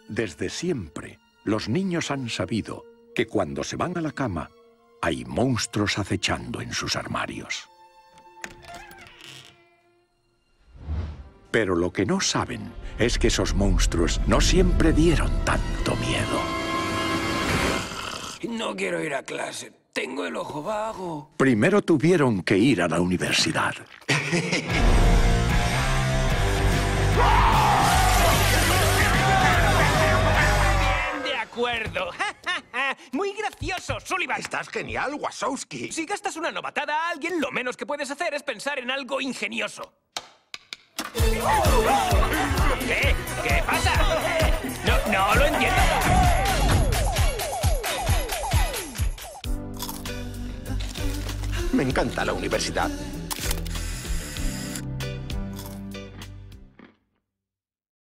Desde siempre, los niños han sabido que cuando se van a la cama, hay monstruos acechando en sus armarios. Pero lo que no saben es que esos monstruos no siempre dieron tanto miedo. No quiero ir a clase. Tengo el ojo vago. Primero tuvieron que ir a la universidad. De acuerdo. Muy gracioso, Sullivan. Estás genial, Wazowski. Si gastas una novatada a alguien, lo menos que puedes hacer es pensar en algo ingenioso. ¿Qué? ¿Qué pasa? No lo entiendo. Me encanta la universidad.